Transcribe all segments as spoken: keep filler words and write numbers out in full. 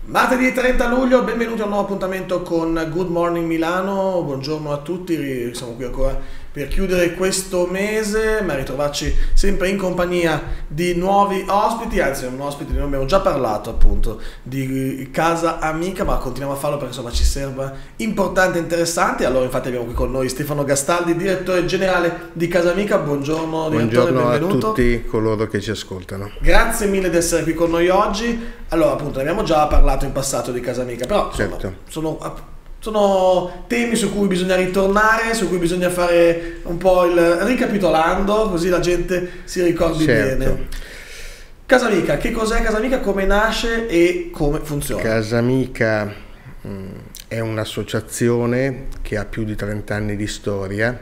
Martedì trenta luglio, benvenuti a un nuovo appuntamento con Good Morning Milano. Buongiorno a tutti, siamo qui ancora per chiudere questo mese, ma ritrovarci sempre in compagnia di nuovi ospiti, anzi un ospite di noi abbiamo già parlato appunto di Casa Amica, ma continuiamo a farlo perché insomma ci serve importante e interessante. Allora infatti abbiamo qui con noi Stefano Gastaldi, direttore generale di Casa Amica. Buongiorno direttore, buongiorno benvenuto. a tutti coloro che ci ascoltano. Grazie mille di essere qui con noi oggi. Allora appunto ne abbiamo già parlato in passato di Casa Amica, però insomma, Certo. sono... Sono temi su cui bisogna ritornare, su cui bisogna fare un po' il ricapitolando, così la gente si ricordi Certo. bene. Casa Amica, che cos'è Casa Amica, come nasce e come funziona? Casa Amica mh, è un'associazione che ha più di trenta anni di storia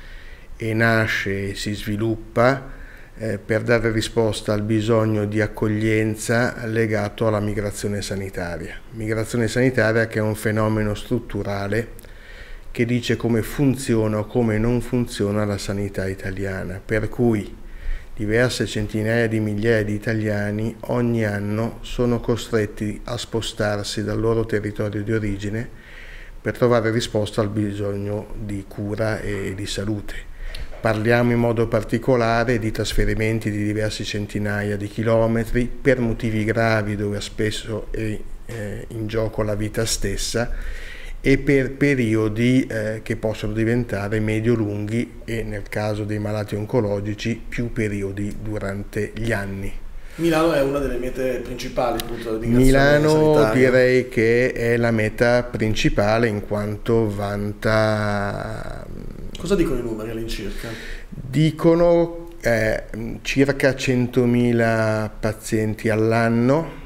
e nasce e si sviluppa eh, per dare risposta al bisogno di accoglienza legato alla migrazione sanitaria. Migrazione sanitaria che è un fenomeno strutturale che dice come funziona o come non funziona la sanità italiana, per cui diverse centinaia di migliaia di italiani ogni anno sono costretti a spostarsi dal loro territorio di origine per trovare risposta al bisogno di cura e di salute. Parliamo in modo particolare di trasferimenti di diverse centinaia di chilometri per motivi gravi dove spesso è eh, in gioco la vita stessa e per periodi eh, che possono diventare medio-lunghi e nel caso dei malati oncologici più periodi durante gli anni. Milano è una delle mete principali appunto di migrazione Milano sanitaria. direi che è la meta principale in quanto vanta... Cosa dicono i numeri all'incirca? Dicono eh, circa centomila pazienti all'anno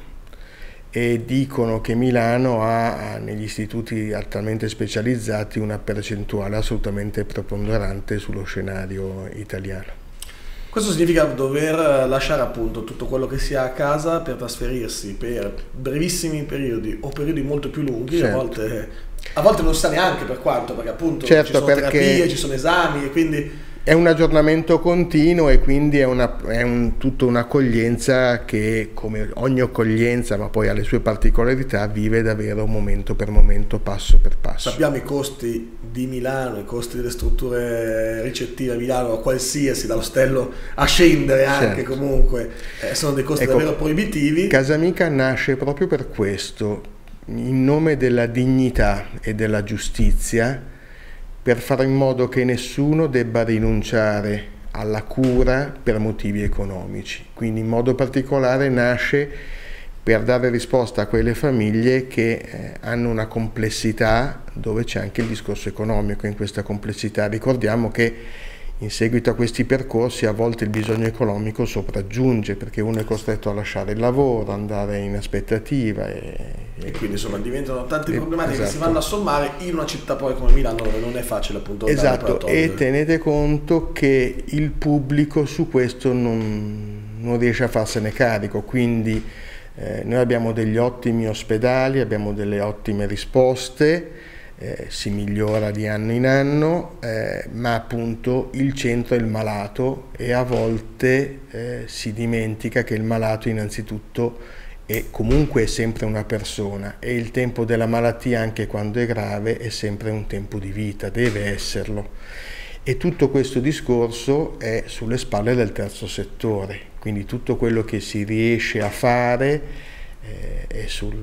e dicono che Milano ha negli istituti altamente specializzati una percentuale assolutamente preponderante sullo scenario italiano. Questo significa dover lasciare appunto tutto quello che si ha a casa per trasferirsi per brevissimi periodi o periodi molto più lunghi. Certo. a volte A volte non si sa neanche per quanto, perché appunto certo, ci sono perché terapie, ci sono esami e quindi... È un aggiornamento continuo e quindi è, una, è un, tutta un'accoglienza che, come ogni accoglienza, ma poi ha le sue particolarità, vive davvero momento per momento, passo per passo. Sappiamo i costi di Milano, i costi delle strutture ricettive a Milano, qualsiasi, dall'ostello a scendere anche, certo. Comunque, eh, sono dei costi ecco, davvero proibitivi. Casa Amica nasce proprio per questo, in nome della dignità e della giustizia, per fare in modo che nessuno debba rinunciare alla cura per motivi economici. Quindi in modo particolare nasce per dare risposta a quelle famiglie che eh, hanno una complessità dove c'è anche il discorso economico in questa complessità. Ricordiamo che in seguito a questi percorsi a volte il bisogno economico sopraggiunge perché uno è costretto a lasciare il lavoro, andare in aspettativa e, e quindi insomma diventano tante e, problematiche esatto. che si vanno a sommare in una città poi come Milano dove non è facile appunto esatto e tenete conto che il pubblico su questo non, non riesce a farsene carico, quindi eh, noi abbiamo degli ottimi ospedali, abbiamo delle ottime risposte. Eh, si migliora di anno in anno, eh, ma appunto il centro è il malato e a volte eh, si dimentica che il malato innanzitutto è comunque è sempre una persona e il tempo della malattia anche quando è grave è sempre un tempo di vita, deve esserlo. E tutto questo discorso è sulle spalle del terzo settore, quindi tutto quello che si riesce a fare eh, è sul...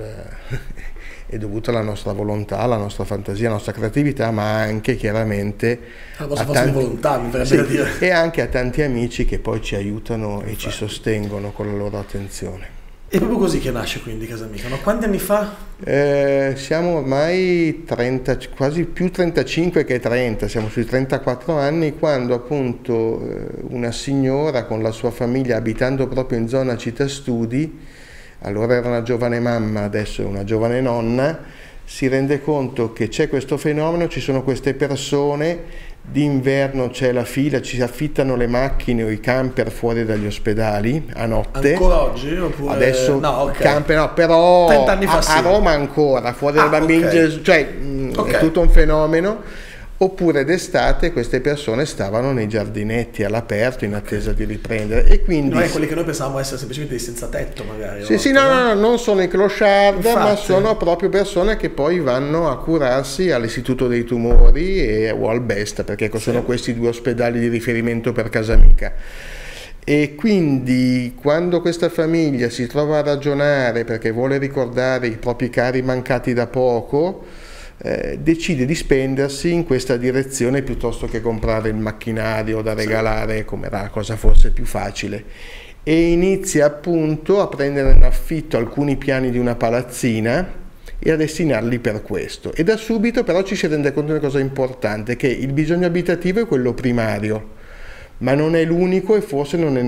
è dovuto alla nostra volontà, alla nostra fantasia, alla nostra creatività, ma anche chiaramente alla vostra a forza tanti, di volontà, mi verrebbe sì, da dire. e anche a tanti amici che poi ci aiutano e ci sostengono con la loro attenzione. È proprio così che nasce quindi Casa Amica, no? Quanti anni fa? Eh, siamo ormai trenta, quasi più trentacinque che trenta, siamo sui trentaquattro anni, quando appunto eh, una signora con la sua famiglia abitando proprio in zona città studi, allora era una giovane mamma, adesso è una giovane nonna, si rende conto che c'è questo fenomeno, ci sono queste persone, d'inverno c'è la fila, ci si affittano le macchine o i camper fuori dagli ospedali a notte. Ancora oggi? Oppure... Adesso no, okay. camper no, però trenta anni fa a, sì. a Roma ancora, fuori ah, dai bambini okay. Gesù, cioè okay. È tutto un fenomeno. oppure d'estate queste persone stavano nei giardinetti all'aperto in attesa di riprendere. E quindi non è quelli che noi pensavamo essere semplicemente dei senza tetto magari. Sì, sì, no, no, no, non sono i clochard, ma sono proprio persone che poi vanno a curarsi all'Istituto dei Tumori e, o al Besta, perché sì, sono questi due ospedali di riferimento per Casamica. E quindi quando questa famiglia si trova a ragionare perché vuole ricordare i propri cari mancati da poco, Eh, decide di spendersi in questa direzione piuttosto che comprare il macchinario da regalare, come era la cosa forse più facile, e inizia appunto a prendere in affitto alcuni piani di una palazzina e a destinarli per questo. E da subito però ci si rende conto di una cosa importante, che il bisogno abitativo è quello primario, ma non è l'unico e forse non è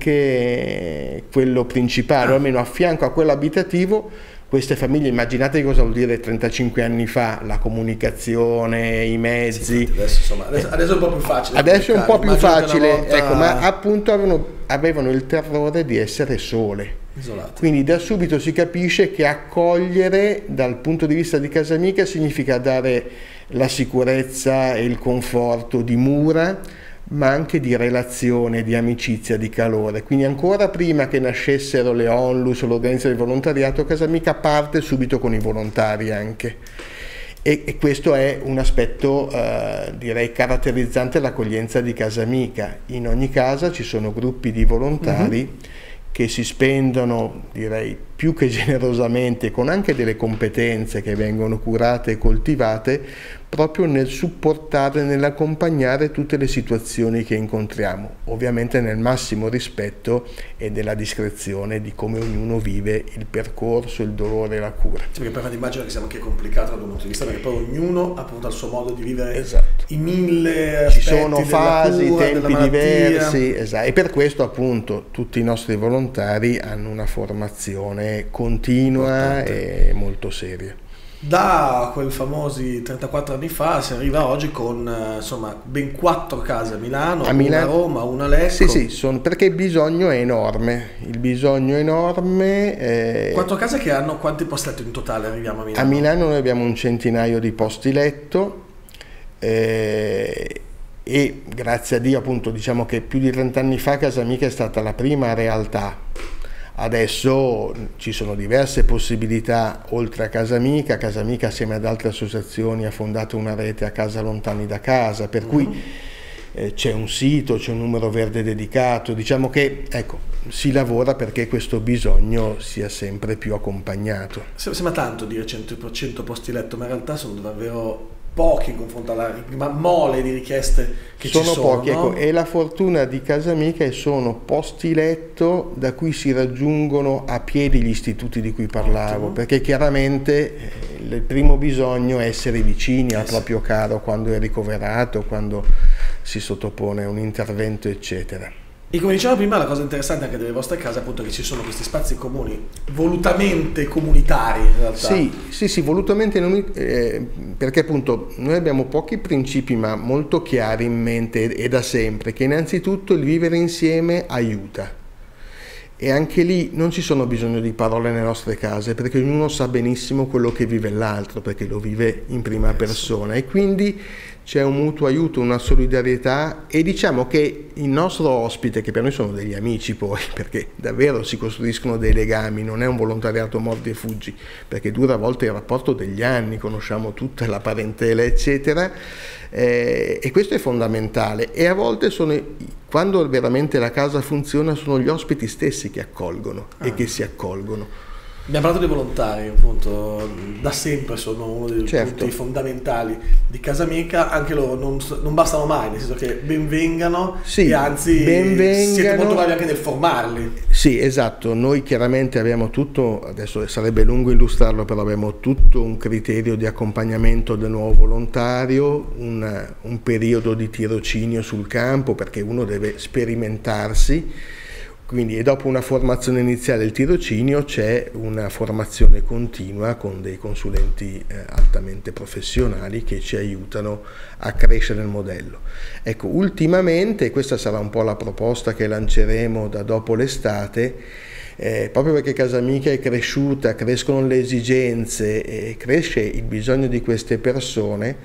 neanche quello principale, o almeno a fianco a quello abitativo. Queste famiglie, immaginate cosa vuol dire trentacinque anni fa, la comunicazione, i mezzi. Sì, adesso, insomma, adesso, adesso è un po' più facile. Adesso è un po' più facile, volta... ecco, ma appunto avevano, avevano il terrore di essere sole. Isolati. Quindi da subito si capisce che accogliere dal punto di vista di Casamica significa dare la sicurezza e il conforto di mura, ma anche di relazione, di amicizia, di calore. Quindi ancora prima che nascessero le Onlus o l'organizzazione del volontariato, Casamica parte subito con i volontari anche. E, e questo è un aspetto eh, direi caratterizzante dell'accoglienza di Casamica. In ogni casa ci sono gruppi di volontari mm-hmm. che si spendono, direi, più che generosamente, con anche delle competenze che vengono curate e coltivate, proprio nel supportare, nell'accompagnare tutte le situazioni che incontriamo, ovviamente nel massimo rispetto e della discrezione di come ognuno vive il percorso, il dolore e la cura. Sì, perché poi immagino che sia anche complicato da un punto di vista, perché poi ognuno appunto ha il suo modo di vivere, esatto. i mille aspetti. Ci sono fasi, cura, tempi diversi, esatto. E per questo appunto tutti i nostri volontari hanno una formazione continua importante e molto seria. Da quei famosi trentaquattro anni fa si arriva oggi con insomma ben quattro case a Milano, a Milano, una a Roma, una a Lecco. Sì, sì, sono, perché il bisogno è enorme, il bisogno è enorme. Eh, quattro case che hanno quanti posti letto in totale arriviamo a Milano? A Milano noi abbiamo un centinaio di posti letto eh, e grazie a Dio appunto diciamo che più di trenta anni fa Casamica è stata la prima realtà. Adesso ci sono diverse possibilità oltre a Casamica. Casamica assieme ad altre associazioni ha fondato una rete a Casa Lontani da Casa, per cui eh, c'è un sito, c'è un numero verde dedicato, diciamo che ecco, si lavora perché questo bisogno sia sempre più accompagnato. Sembra tanto dire cento posti letto, ma in realtà sono davvero pochi in confronto alla mole di richieste che sono ci sono. Pochi, no? ecco, e la fortuna di Casamica è sono posti letto da cui si raggiungono a piedi gli istituti di cui parlavo. Ottimo. Perché chiaramente eh, il primo bisogno è essere vicini eh al sì. proprio caro quando è ricoverato, quando si sottopone a un intervento eccetera. E come dicevamo prima, la cosa interessante anche delle vostre case appunto è che ci sono questi spazi comuni, volutamente comunitari in realtà. Sì, sì, sì, volutamente, eh, perché appunto noi abbiamo pochi principi ma molto chiari in mente e da sempre, che innanzitutto il vivere insieme aiuta. E anche lì non ci sono bisogno di parole nelle nostre case, perché ognuno sa benissimo quello che vive l'altro, perché lo vive in prima persona, e quindi c'è un mutuo aiuto, una solidarietà, e diciamo che il nostro ospite, che per noi sono degli amici poi, perché davvero si costruiscono dei legami, non è un volontariato mordi e fuggi, perché dura a volte il rapporto degli anni, conosciamo tutta la parentela eccetera, eh, e questo è fondamentale. E a volte sono, quando veramente la casa funziona, sono gli ospiti stessi che accolgono ah. e che si accolgono. Abbiamo parlato dei volontari, appunto, da sempre sono uno dei certo. punti fondamentali di Casamica, anche loro non, non bastano mai, nel senso che benvengano sì, e anzi benvengano. Siete molto bravi anche nel formarli. Sì, esatto, noi chiaramente abbiamo tutto, adesso sarebbe lungo illustrarlo, però abbiamo tutto un criterio di accompagnamento del nuovo volontario, un, un periodo di tirocinio sul campo, perché uno deve sperimentarsi. Quindi, e dopo una formazione iniziale, il tirocinio, c'è una formazione continua con dei consulenti eh, altamente professionali che ci aiutano a crescere il modello. Ecco, ultimamente, questa sarà un po' la proposta che lanceremo da dopo l'estate, eh, proprio perché Casamica è cresciuta, crescono le esigenze e cresce il bisogno di queste persone,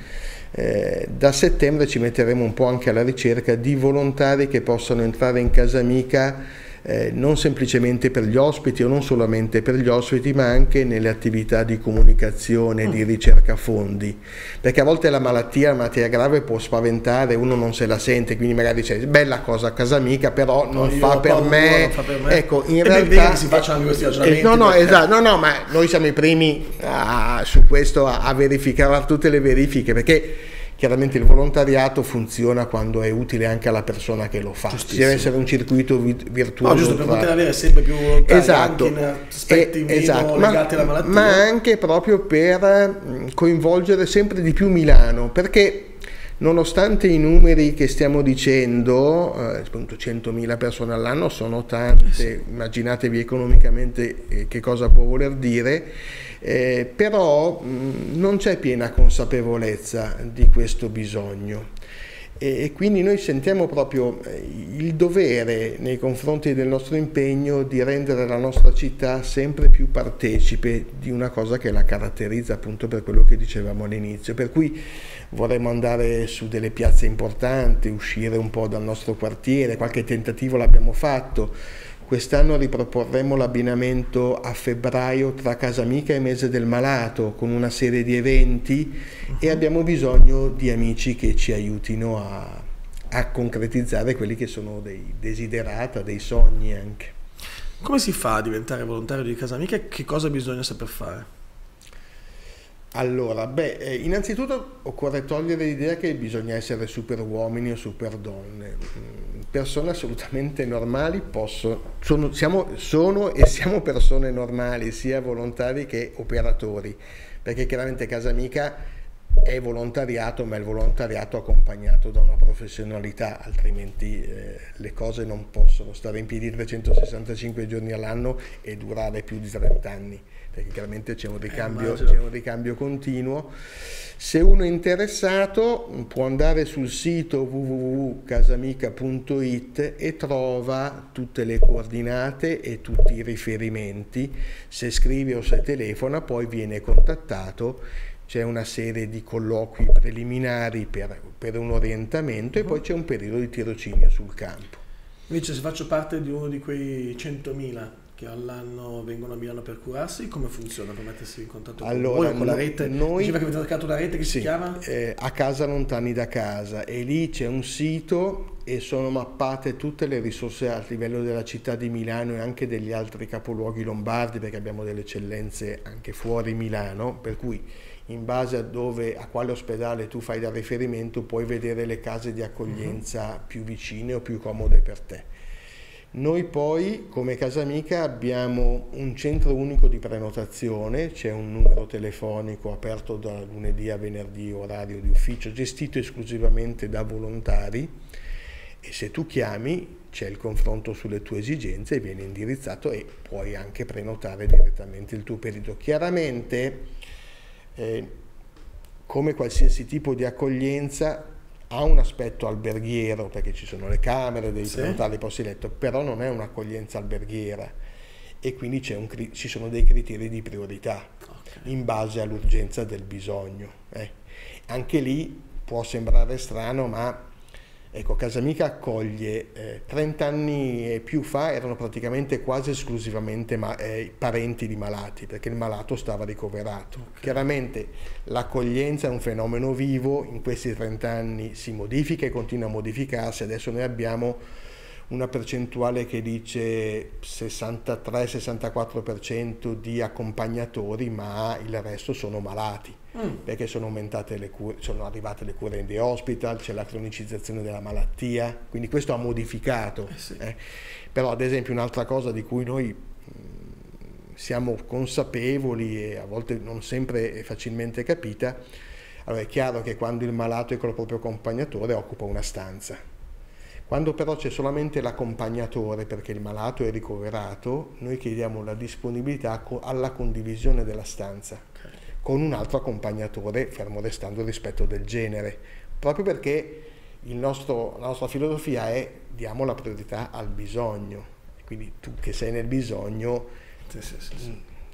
Eh, da settembre ci metteremo un po' anche alla ricerca di volontari che possano entrare in Casamica eh, non semplicemente per gli ospiti o non solamente per gli ospiti, ma anche nelle attività di comunicazione, mm. di ricerca fondi, perché a volte la malattia, la malattia grave può spaventare, uno non se la sente, quindi magari dice bella cosa Casamica, però non, no, fa, per me. non fa per me ecco, in e realtà che si facciano anche questi ragionamenti, eh, no no perché... esatto, no no ma noi siamo i primi a, su questo a, a verificare a tutte le verifiche, perché chiaramente il volontariato funziona quando è utile anche alla persona che lo fa, ci deve essere un circuito virtuoso. No, giusto per tra... poter avere sempre più volontari, esatto. anche in aspetti eh, esatto. meno legati ma, alla malattia. Ma anche proprio per coinvolgere sempre di più Milano, perché nonostante i numeri che stiamo dicendo, eh, appunto centomila persone all'anno sono tante, sì. Immaginatevi economicamente eh, che cosa può voler dire, eh, però mh, non c'è piena consapevolezza di questo bisogno e, e quindi noi sentiamo proprio eh, il dovere nei confronti del nostro impegno di rendere la nostra città sempre più partecipe di una cosa che la caratterizza, appunto per quello che dicevamo all'inizio, per cui vorremmo andare su delle piazze importanti, uscire un po' dal nostro quartiere, qualche tentativo l'abbiamo fatto. Quest'anno riproporremo l'abbinamento a febbraio tra Casamica e Mese del Malato con una serie di eventi uh-huh. e abbiamo bisogno di amici che ci aiutino a, a concretizzare quelli che sono dei desiderata, dei sogni anche. Come si fa a diventare volontario di Casamica e che cosa bisogna saper fare? Allora, beh, eh, innanzitutto occorre togliere l'idea che bisogna essere super uomini o super donne. Persone assolutamente normali possono, sono, siamo, sono e siamo persone normali, sia volontari che operatori, perché chiaramente Casamica è volontariato, ma è il volontariato accompagnato da una professionalità, altrimenti eh, le cose non possono stare in piedi trecentosessantacinque giorni all'anno e durare più di trenta anni, perché chiaramente c'è un ricambio, eh, c'è un ricambio continuo. Se uno è interessato può andare sul sito w w w punto casamica punto it e trova tutte le coordinate e tutti i riferimenti. Se scrive o se telefona poi viene contattato. C'è una serie di colloqui preliminari per, per un orientamento uh-huh. e poi c'è un periodo di tirocinio sul campo. Invece se faccio parte di uno di quei centomila che all'anno vengono a Milano per curarsi, come funziona per mettersi in contatto con allora, voi o con no, la rete? Noi, Diceva che avete cercato una rete che sì, si chiama? Eh, A Casa Lontani da Casa, e lì c'è un sito e sono mappate tutte le risorse a livello della città di Milano e anche degli altri capoluoghi lombardi, perché abbiamo delle eccellenze anche fuori Milano, per cui in base a dove, a quale ospedale tu fai da riferimento puoi vedere le case di accoglienza uh-huh. più vicine o più comode per te. Noi poi come Casamica abbiamo un centro unico di prenotazione, c'è un numero telefonico aperto da lunedì a venerdì, orario di ufficio, gestito esclusivamente da volontari, e se tu chiami c'è il confronto sulle tue esigenze e viene indirizzato e puoi anche prenotare direttamente il tuo periodo. Chiaramente eh, come qualsiasi tipo di accoglienza ha un aspetto alberghiero, perché ci sono le camere, devi sì. prenotare i posti letto, però non è un'accoglienza alberghiera e quindi c'è un, ci sono dei criteri di priorità okay. in base all'urgenza del bisogno. Eh. Anche lì può sembrare strano, ma ecco, Casamica accoglie eh, trenta anni e più fa erano praticamente quasi esclusivamente ma, eh, parenti di malati, perché il malato stava ricoverato. Okay. Chiaramente l'accoglienza è un fenomeno vivo, in questi trenta anni si modifica e continua a modificarsi. Adesso noi abbiamo una percentuale che dice sessantatré sessantaquattro per cento di accompagnatori, ma il resto sono malati. Mm. Perché sono aumentate le cure, sono arrivate le cure in the hospital, c'è la cronicizzazione della malattia, quindi questo ha modificato. Eh sì. eh. Però ad esempio un'altra cosa di cui noi mh, siamo consapevoli e a volte non sempre è facilmente capita, allora è chiaro che quando il malato è con il proprio accompagnatore occupa una stanza. Quando però c'è solamente l'accompagnatore perché il malato è ricoverato, noi chiediamo la disponibilità alla condivisione della stanza con un altro accompagnatore, fermo restando il rispetto del genere, proprio perché il nostro, la nostra filosofia è diamo la priorità al bisogno, quindi tu che sei nel bisogno sì, sì, sì, sì.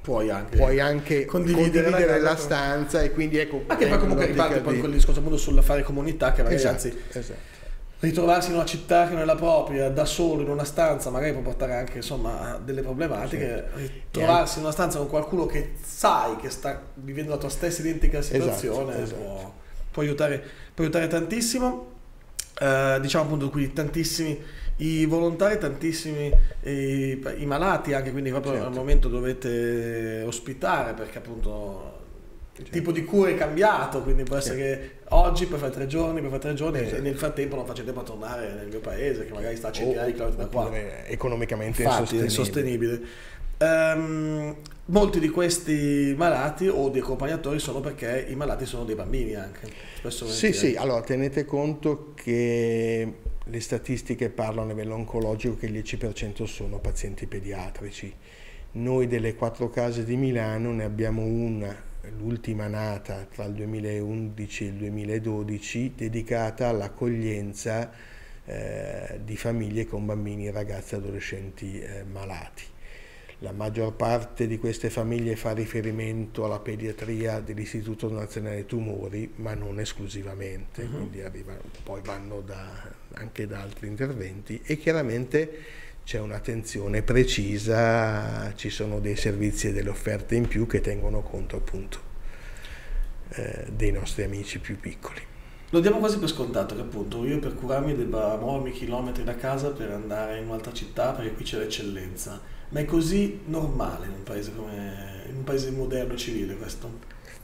puoi anche, puoi anche condividere, condividere la, la stanza, e quindi ecco, anche poi comunque riparte poi quel discorso appunto sul fare comunità, che magari esatto, anzi esatto. ritrovarsi in una città che non è la propria, da solo in una stanza, magari può portare anche insomma a delle problematiche. Sì. Ritrovarsi in una stanza con qualcuno che sai che sta vivendo la tua stessa identica situazione, esatto, esatto. Può, può, aiutare, può aiutare tantissimo. Uh, diciamo appunto qui tantissimi i volontari, tantissimi i, i malati anche, quindi proprio certo. Al momento dovete ospitare, perché appunto il certo. tipo di cura è cambiato, quindi può essere certo. che oggi puoi fare tre giorni, puoi fare tre giorni esatto. e nel frattempo non faccio tempo a tornare nel mio paese che magari sta a centinaia di chilometri da qua, economicamente infatti è insostenibile. Um, molti di questi malati o di accompagnatori sono perché i malati sono dei bambini anche. Spesso sì, sì, allora tenete conto che le statistiche parlano a livello oncologico che il dieci per cento sono pazienti pediatrici. Noi delle quattro case di Milano ne abbiamo una, l'ultima nata tra il duemilaundici e il duemiladodici, dedicata all'accoglienza eh, di famiglie con bambini, ragazzi e adolescenti eh, malati. La maggior parte di queste famiglie fa riferimento alla pediatria dell'Istituto Nazionale Tumori, ma non esclusivamente, uh-huh. quindi arrivano, poi vanno da, anche da altri interventi, e chiaramente c'è un'attenzione precisa, ci sono dei servizi e delle offerte in più che tengono conto appunto eh, dei nostri amici più piccoli. Lo diamo quasi per scontato che appunto io per curarmi debba muovermi chilometri da casa per andare in un'altra città perché qui c'è l'eccellenza, ma è così normale in un paese come in un paese moderno e civile questo?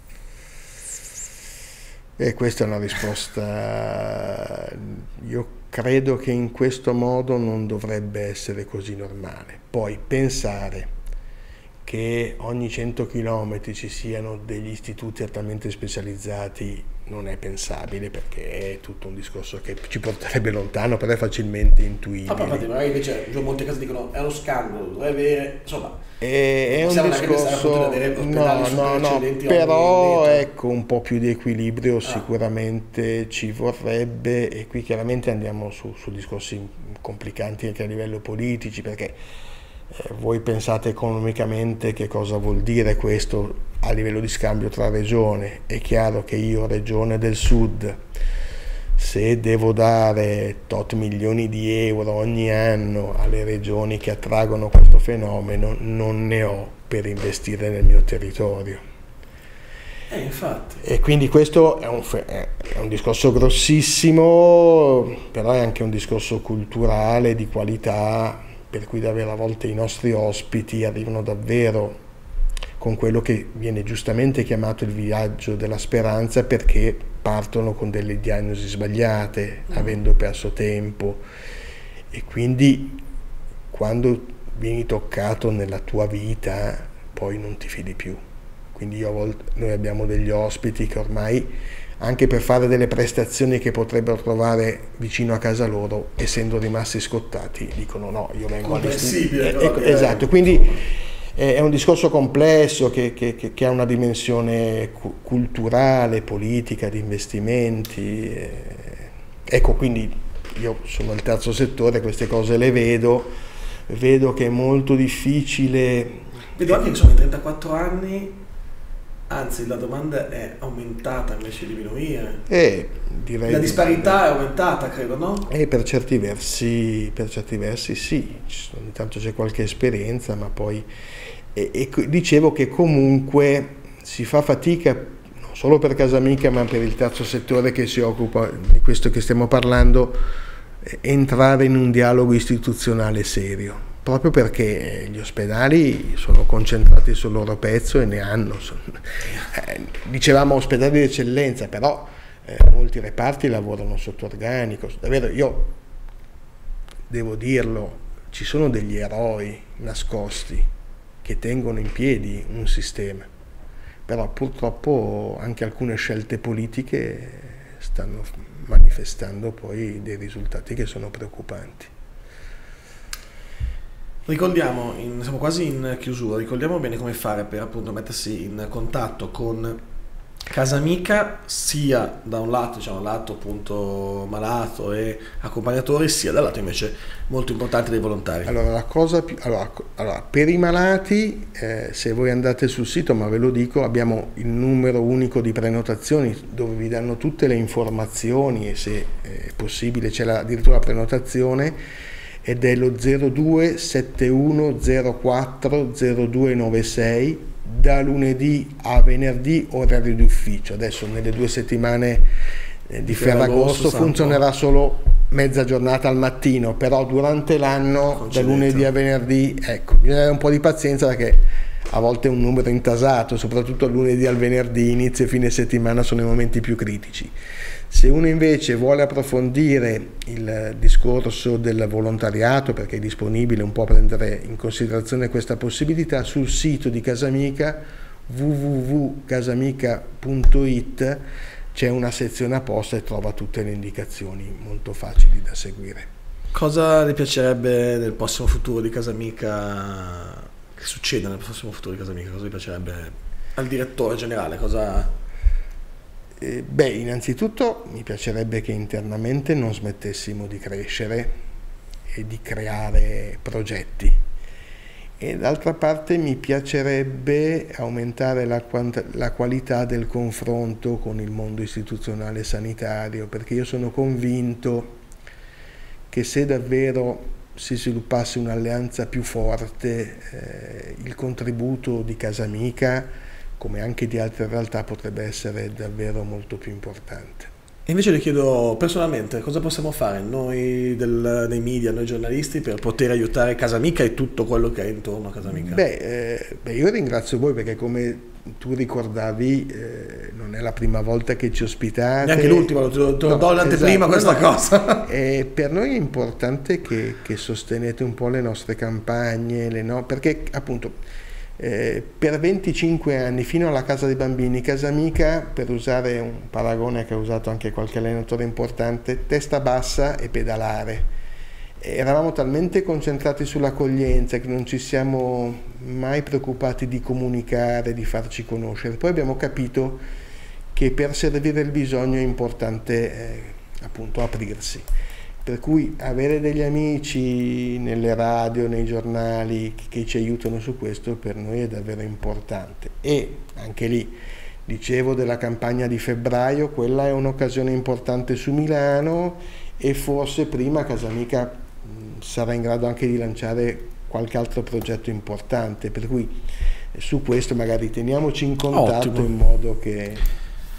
E questa è una risposta, io credo che in questo modo non dovrebbe essere così normale. Poi pensare che ogni cento chilometri ci siano degli istituti altamente specializzati non è pensabile, perché è tutto un discorso che ci porterebbe lontano, però è facilmente intuibile. Ah, infatti, magari invece molte case dicono è uno scandalo, dovrebbe avere, insomma, è, è un discorso, no, no, no, però ecco un po' più di equilibrio ah. sicuramente ci vorrebbe, e qui chiaramente andiamo su, su discorsi complicanti anche a livello politici, perché Eh, voi pensate economicamente che cosa vuol dire questo a livello di scambio tra regione. È chiaro che io, regione del sud, se devo dare tot milioni di euro ogni anno alle regioni che attraggono questo fenomeno, non ne ho per investire nel mio territorio. Eh, infatti. E quindi questo è un, è un discorso grossissimo, però è anche un discorso culturale, di qualità, per cui davvero a volte i nostri ospiti arrivano davvero con quello che viene giustamente chiamato il viaggio della speranza, perché partono con delle diagnosi sbagliate, mm. avendo perso tempo, e quindi quando vieni toccato nella tua vita poi non ti fidi più. Quindi io a volte, noi abbiamo degli ospiti che ormai, anche per fare delle prestazioni che potrebbero trovare vicino a casa loro, essendo rimasti scottati, dicono no, io vengo all'istudio. Eh, esatto, quindi è un discorso complesso che, che, che ha una dimensione culturale, politica, di investimenti. Ecco, quindi io sono il terzo settore, queste cose le vedo, vedo che è molto difficile. Vedo anche che sono in trentaquattro anni. Anzi, la domanda è aumentata invece di diminuire. Eh, direi la disparità è aumentata, credo, no? E per certi versi, per certi versi sì, ogni tanto c'è qualche esperienza, ma poi... E, e dicevo che comunque si fa fatica, non solo per Casamica, ma per il terzo settore che si occupa di questo che stiamo parlando, entrare in un dialogo istituzionale serio. Proprio perché gli ospedali sono concentrati sul loro pezzo e ne hanno. Eh, dicevamo ospedali di eccellenza, però eh, molti reparti lavorano sotto organico. Davvero, io devo dirlo, ci sono degli eroi nascosti che tengono in piedi un sistema, però purtroppo anche alcune scelte politiche stanno manifestando poi dei risultati che sono preoccupanti. Ricordiamo, in, siamo quasi in chiusura, ricordiamo bene come fare per appunto mettersi in contatto con Casamica sia da un lato, diciamo, lato appunto malato e accompagnatori, sia dal lato invece molto importante dei volontari. Allora, la cosa più, allora, allora per i malati, eh, se voi andate sul sito, ma ve lo dico, abbiamo il numero unico di prenotazioni dove vi danno tutte le informazioni e se è possibile c'è la, addirittura la prenotazione, ed è lo zero due sette uno zero quattro zero due nove sei, da lunedì a venerdì orario di ufficio. Adesso nelle due settimane eh, di Ferragosto funzionerà solo mezza giornata al mattino, però durante l'anno da lunedì a venerdì, ecco, bisogna avere un po' di pazienza perché a volte è un numero intasato, soprattutto lunedì al venerdì, inizio e fine settimana sono i momenti più critici. Se uno invece vuole approfondire il discorso del volontariato, perché è disponibile un po' prendere in considerazione questa possibilità, sul sito di Casamica w w w punto casamica punto it c'è una sezione apposta e trova tutte le indicazioni molto facili da seguire. Cosa le piacerebbe nel prossimo futuro di Casamica? Che succeda nel prossimo futuro di Casamica? Cosa gli piacerebbe al direttore generale? Cosa... Eh, beh, innanzitutto mi piacerebbe che internamente non smettessimo di crescere e di creare progetti, e d'altra parte mi piacerebbe aumentare la, la qualità del confronto con il mondo istituzionale sanitario, perché io sono convinto che se davvero si sviluppasse un'alleanza più forte, eh, il contributo di Casamica, come anche di altre realtà, potrebbe essere davvero molto più importante. E invece le chiedo personalmente cosa possiamo fare noi del, dei media, noi giornalisti, per poter aiutare Casamica e tutto quello che è intorno a Casamica? Beh, eh, beh io ringrazio voi perché, come tu ricordavi, eh, non è la prima volta che ci ospitate. Neanche l'ultima, te lo, te lo no, do l'anteprima, esatto, questa no, cosa. Eh, per noi è importante che, che sostenete un po' le nostre campagne, le no, perché appunto Eh, per venticinque anni, fino alla Casa dei Bambini, Casamica, per usare un paragone che ha usato anche qualche allenatore importante, testa bassa e pedalare. E eravamo talmente concentrati sull'accoglienza che non ci siamo mai preoccupati di comunicare, di farci conoscere. Poi abbiamo capito che per servire il bisogno è importante eh, appunto aprirsi. Per cui avere degli amici nelle radio, nei giornali che ci aiutano su questo per noi è davvero importante. E anche lì, dicevo della campagna di febbraio, quella è un'occasione importante su Milano e forse prima Casamica sarà in grado anche di lanciare qualche altro progetto importante, per cui su questo magari teniamoci in contatto. Ottimo. In modo che...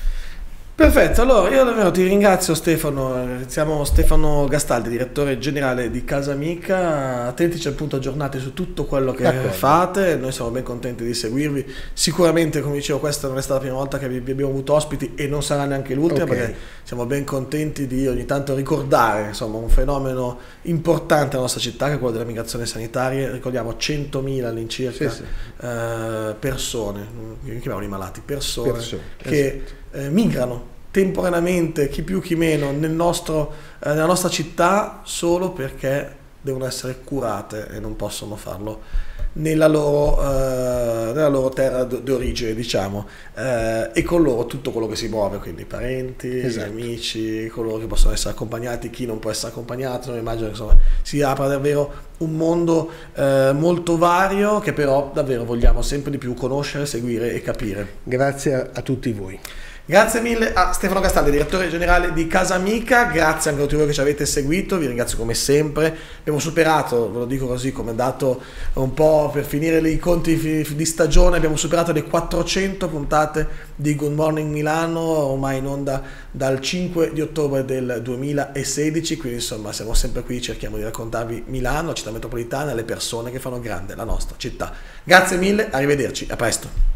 Perfetto, allora io davvero ti ringrazio Stefano, siamo Stefano Gastaldi, direttore generale di Casamica, teneteci appunto aggiornati su tutto quello che fate, noi siamo ben contenti di seguirvi, sicuramente come dicevo questa non è stata la prima volta che vi abbiamo avuto ospiti e non sarà neanche l'ultima, okay, perché siamo ben contenti di ogni tanto ricordare insomma un fenomeno importante nella nostra città che è quello della migrazione sanitaria. Ricordiamo centomila all'incirca, sì, sì. eh, persone, non chiamiamoli malati, persone, persone che esatto. eh, migrano temporaneamente, chi più chi meno, nel nostro, eh, nella nostra città solo perché devono essere curate e non possono farlo nella loro, eh, nella loro terra d'origine, diciamo, eh, e con loro tutto quello che si muove, quindi parenti, esatto. amici, coloro che possono essere accompagnati, chi non può essere accompagnato. Immagino che insomma si apra davvero un mondo eh, molto vario che però davvero vogliamo sempre di più conoscere, seguire e capire. Grazie a, a tutti voi. Grazie mille a Stefano Gastaldi, direttore generale di Casamica, grazie anche a tutti voi che ci avete seguito, vi ringrazio come sempre. Abbiamo superato, ve lo dico così come dato un po' per finire i conti di stagione, abbiamo superato le quattrocento puntate di Good Morning Milano, ormai in onda dal cinque di ottobre del duemilasedici, quindi insomma siamo sempre qui, cerchiamo di raccontarvi Milano, la città metropolitana e le persone che fanno grande la nostra città. Grazie mille, arrivederci, a presto.